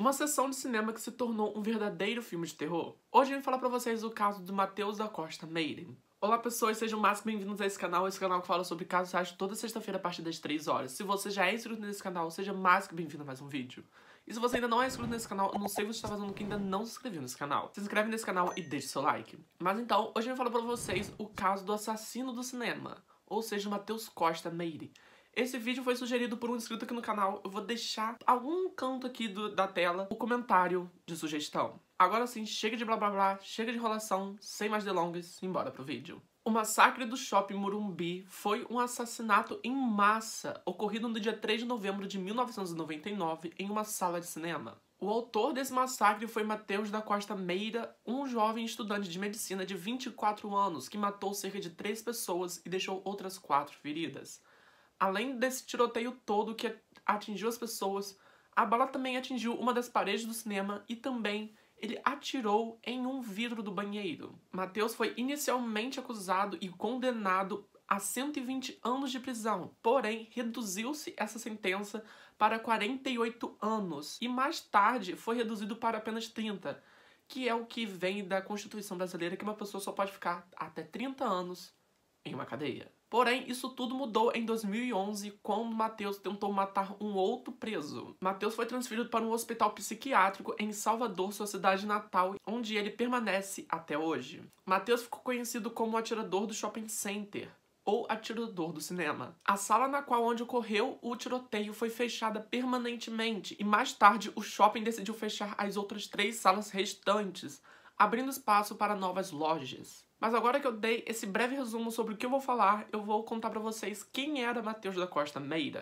uma sessão de cinema que se tornou um verdadeiro filme de terror. Hoje eu vim falar pra vocês o caso do Matheus da Costa Meire. Olá pessoas, sejam mais que bem-vindos a esse canal que fala sobre casos reais toda sexta-feira a partir das 3 horas. Se você já é inscrito nesse canal, seja mais que bem-vindo a mais um vídeo. E se você ainda não é inscrito nesse canal, eu não sei o que você está fazendo que ainda não se inscreveu nesse canal. Se inscreve nesse canal e deixe seu like. Mas então, hoje eu vim falar pra vocês o caso do assassino do cinema, ou seja, Matheus Costa Meire. Esse vídeo foi sugerido por um inscrito aqui no canal. Eu vou deixar algum canto aqui da tela o comentário de sugestão. Agora sim, chega de blá blá blá, chega de enrolação, sem mais delongas, simbora pro vídeo. O massacre do Shopping Morumbi foi um assassinato em massa ocorrido no dia 3 de novembro de 1999 em uma sala de cinema. O autor desse massacre foi Matheus da Costa Meire, um jovem estudante de medicina de 24 anos que matou cerca de 3 pessoas e deixou outras 4 feridas. Além desse tiroteio todo que atingiu as pessoas, a bala também atingiu uma das paredes do cinema e também ele atirou em um vidro do banheiro. Matheus foi inicialmente acusado e condenado a 120 anos de prisão, porém reduziu-se essa sentença para 48 anos e mais tarde foi reduzido para apenas 30, que é o que vem da Constituição brasileira, que uma pessoa só pode ficar até 30 anos em uma cadeia. Porém, isso tudo mudou em 2011, quando Matheus tentou matar um outro preso. Matheus foi transferido para um hospital psiquiátrico em Salvador, sua cidade natal, onde ele permanece até hoje. Matheus ficou conhecido como o atirador do shopping center, ou atirador do cinema. A sala na qual onde ocorreu o tiroteio foi fechada permanentemente, e mais tarde o shopping decidiu fechar as outras 3 salas restantes, abrindo espaço para novas lojas. Mas agora que eu dei esse breve resumo sobre o que eu vou falar, eu vou contar pra vocês quem era Matheus da Costa Meire.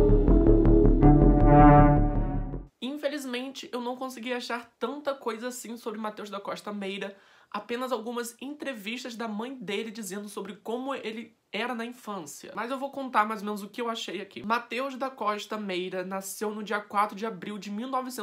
Infelizmente, eu não consegui achar tanta coisa assim sobre Matheus da Costa Meire, apenas algumas entrevistas da mãe dele dizendo sobre como ele era na infância. Mas eu vou contar mais ou menos o que eu achei aqui. Matheus da Costa Meire nasceu no dia 4 de abril de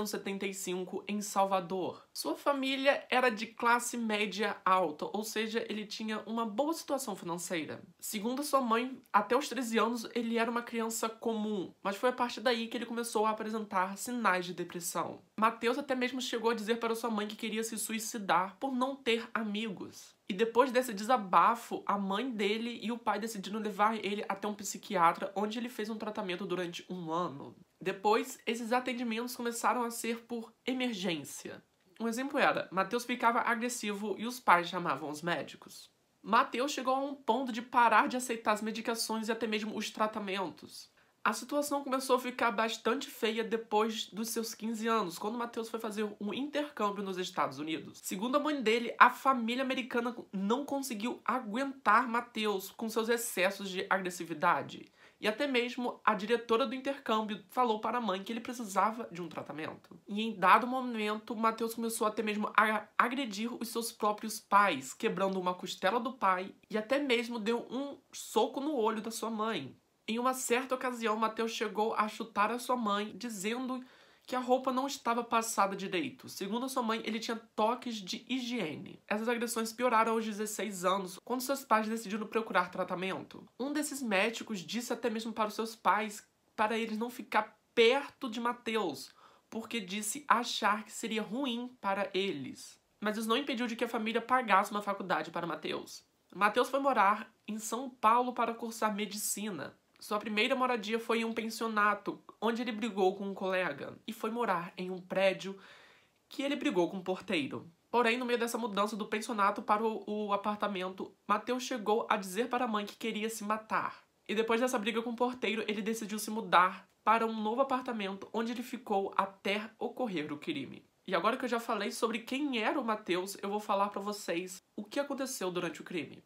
1975 em Salvador. Sua família era de classe média alta, ou seja, ele tinha uma boa situação financeira. Segundo sua mãe, até os 13 anos ele era uma criança comum, mas foi a partir daí que ele começou a apresentar sinais de depressão. Matheus até mesmo chegou a dizer para sua mãe que queria se suicidar por não ter amigos. E depois desse desabafo, a mãe dele e o pai decidiram levar ele até um psiquiatra, onde ele fez um tratamento durante 1 ano. Depois, esses atendimentos começaram a ser por emergência. Um exemplo era, Matheus ficava agressivo e os pais chamavam os médicos. Matheus chegou a um ponto de parar de aceitar as medicações e até mesmo os tratamentos. A situação começou a ficar bastante feia depois dos seus 15 anos, quando Matheus foi fazer um intercâmbio nos Estados Unidos. Segundo a mãe dele, a família americana não conseguiu aguentar Matheus com seus excessos de agressividade. E até mesmo a diretora do intercâmbio falou para a mãe que ele precisava de um tratamento. E em dado momento, Matheus começou até mesmo a agredir os seus próprios pais, quebrando uma costela do pai e até mesmo deu um soco no olho da sua mãe. Em uma certa ocasião, Matheus chegou a chutar a sua mãe, dizendo que a roupa não estava passada direito. Segundo a sua mãe, ele tinha toques de higiene. Essas agressões pioraram aos 16 anos, quando seus pais decidiram procurar tratamento. Um desses médicos disse até mesmo para os seus pais para eles não ficar perto de Matheus, porque disse achar que seria ruim para eles. Mas isso não impediu de que a família pagasse uma faculdade para Matheus. Matheus foi morar em São Paulo para cursar medicina. Sua primeira moradia foi em um pensionato, onde ele brigou com um colega, e foi morar em um prédio que ele brigou com um porteiro. Porém, no meio dessa mudança do pensionato para o apartamento, Matheus chegou a dizer para a mãe que queria se matar. E depois dessa briga com o porteiro, ele decidiu se mudar para um novo apartamento, onde ele ficou até ocorrer o crime. E agora que eu já falei sobre quem era o Matheus, eu vou falar para vocês o que aconteceu durante o crime.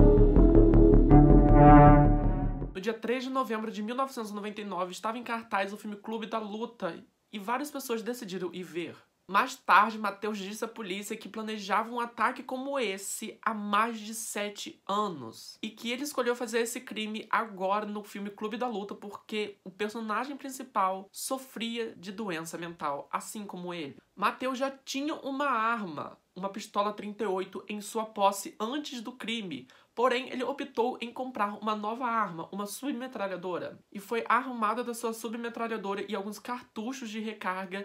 No dia 3 de novembro de 1999, estava em cartaz o filme Clube da Luta e várias pessoas decidiram ir ver. Mais tarde, Matheus disse à polícia que planejava um ataque como esse há mais de 7 anos. E que ele escolheu fazer esse crime agora no filme Clube da Luta porque o personagem principal sofria de doença mental, assim como ele. Matheus já tinha uma arma, uma pistola 38, em sua posse antes do crime. Porém, ele optou em comprar uma nova arma, uma submetralhadora. E foi armada da sua submetralhadora e alguns cartuchos de recarga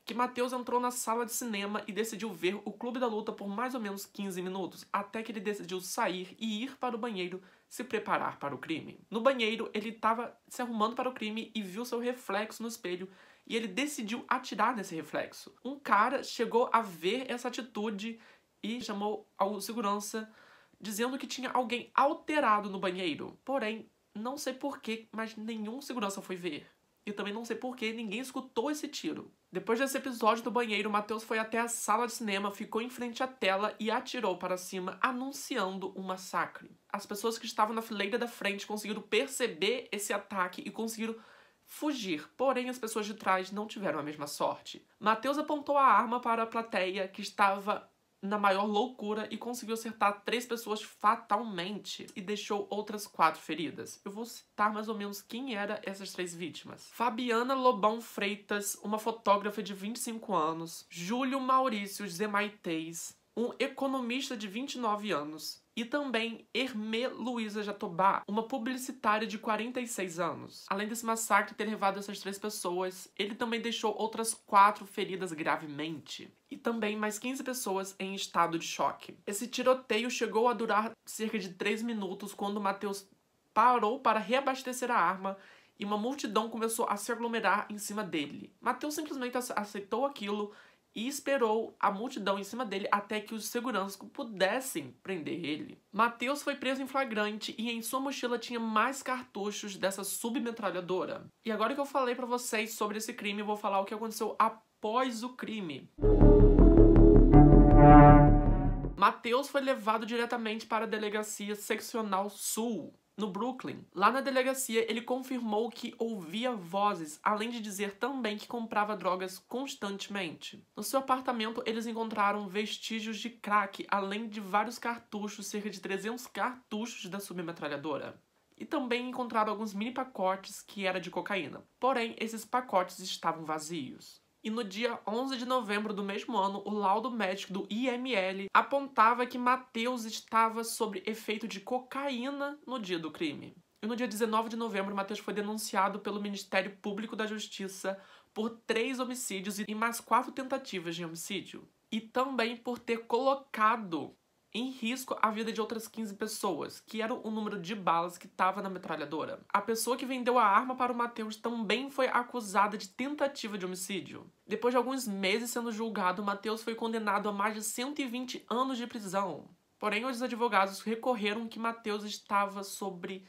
que Matheus entrou na sala de cinema e decidiu ver o Clube da Luta por mais ou menos 15 minutos, até que ele decidiu sair e ir para o banheiro se preparar para o crime. No banheiro, ele estava se arrumando para o crime e viu seu reflexo no espelho e ele decidiu atirar nesse reflexo. Um cara chegou a ver essa atitude e chamou ao segurança dizendo que tinha alguém alterado no banheiro. Porém, não sei porquê, mas nenhum segurança foi ver. E também não sei porquê ninguém escutou esse tiro. Depois desse episódio do banheiro, Matheus foi até a sala de cinema, ficou em frente à tela e atirou para cima, anunciando um massacre. As pessoas que estavam na fileira da frente conseguiram perceber esse ataque e conseguiram fugir, porém as pessoas de trás não tiveram a mesma sorte. Matheus apontou a arma para a plateia, que estava na maior loucura, e conseguiu acertar 3 pessoas fatalmente e deixou outras 4 feridas. Eu vou citar mais ou menos quem eram essas 3 vítimas. Fabiana Lobão Freitas, uma fotógrafa de 25 anos. Júlio Maurício Zemaitez, um economista de 29 anos. E também Hermê Luiza Jatobá, uma publicitária de 46 anos. Além desse massacre ter levado essas 3 pessoas, ele também deixou outras 4 feridas gravemente. E também mais 15 pessoas em estado de choque. Esse tiroteio chegou a durar cerca de 3 minutos quando Matheus parou para reabastecer a arma e uma multidão começou a se aglomerar em cima dele. Matheus simplesmente aceitou aquilo e esperou a multidão em cima dele até que os seguranças pudessem prender ele. Matheus foi preso em flagrante e em sua mochila tinha mais cartuchos dessa submetralhadora. E agora que eu falei pra vocês sobre esse crime, eu vou falar o que aconteceu após o crime. Matheus foi levado diretamente para a Delegacia Seccional Sul, no Brooklyn. Lá na delegacia, ele confirmou que ouvia vozes, além de dizer também que comprava drogas constantemente. No seu apartamento, eles encontraram vestígios de crack, além de vários cartuchos, cerca de 300 cartuchos da submetralhadora. E também encontraram alguns mini pacotes que era de cocaína. Porém, esses pacotes estavam vazios. E no dia 11 de novembro do mesmo ano, o laudo médico do IML apontava que Matheus estava sob efeito de cocaína no dia do crime. E no dia 19 de novembro, Matheus foi denunciado pelo Ministério Público da Justiça por 3 homicídios e mais 4 tentativas de homicídio. E também por ter colocado em risco a vida de outras 15 pessoas, que era o número de balas que estava na metralhadora. A pessoa que vendeu a arma para o Matheus também foi acusada de tentativa de homicídio. Depois de alguns meses sendo julgado, Matheus foi condenado a mais de 120 anos de prisão. Porém, os advogados recorreram que Matheus estava sobre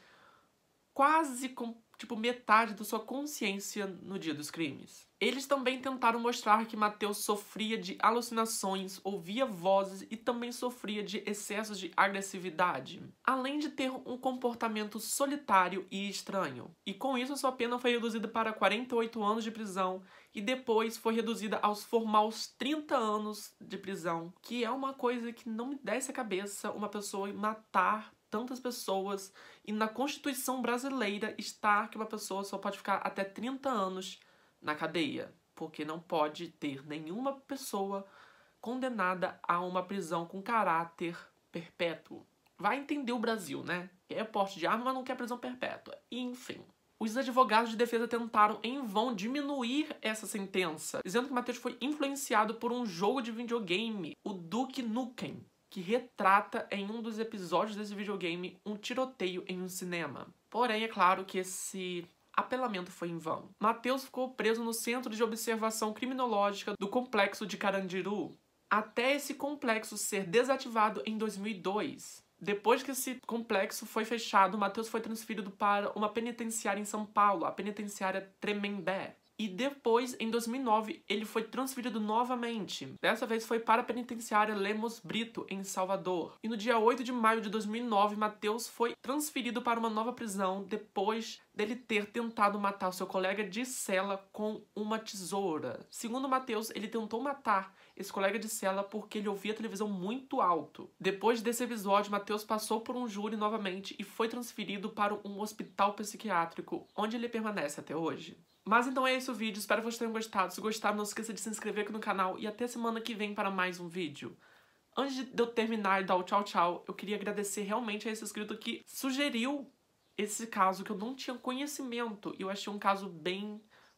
quase metade da sua consciência no dia dos crimes. Eles também tentaram mostrar que Matheus sofria de alucinações, ouvia vozes e também sofria de excessos de agressividade, além de ter um comportamento solitário e estranho. E com isso, sua pena foi reduzida para 48 anos de prisão e depois foi reduzida aos formais 30 anos de prisão, que é uma coisa que não me desce a cabeça uma pessoa matar tantas pessoas, e na Constituição brasileira está que uma pessoa só pode ficar até 30 anos na cadeia, porque não pode ter nenhuma pessoa condenada a uma prisão com caráter perpétuo. Vai entender o Brasil, né? Quer porte de arma, mas não quer prisão perpétua. Enfim. Os advogados de defesa tentaram em vão diminuir essa sentença, dizendo que Matheus foi influenciado por um jogo de videogame, o Duke Nukem, que retrata em um dos episódios desse videogame um tiroteio em um cinema. Porém, é claro que esse apelamento foi em vão. Matheus ficou preso no Centro de Observação Criminológica do Complexo de Carandiru, até esse complexo ser desativado em 2002. Depois que esse complexo foi fechado, Matheus foi transferido para uma penitenciária em São Paulo, a penitenciária Tremembé. E depois, em 2009, ele foi transferido novamente. Dessa vez foi para a penitenciária Lemos Brito, em Salvador. E no dia 8 de maio de 2009, Matheus foi transferido para uma nova prisão depois dele ter tentado matar seu colega de cela com uma tesoura. Segundo Matheus, ele tentou matar esse colega de cela porque ele ouvia a televisão muito alto. Depois desse episódio, Matheus passou por um júri novamente e foi transferido para um hospital psiquiátrico, onde ele permanece até hoje. Mas então é esse o vídeo, espero que vocês tenham gostado. Se gostaram, não esqueça de se inscrever aqui no canal e até semana que vem para mais um vídeo. Antes de eu terminar e dar o tchau tchau, eu queria agradecer realmente a esse inscrito que sugeriu esse caso que eu não tinha conhecimento. E eu achei um caso bem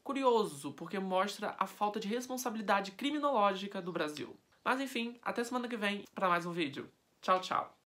curioso, porque mostra a falta de responsabilidade criminológica do Brasil. Mas enfim, até semana que vem para mais um vídeo. Tchau, tchau!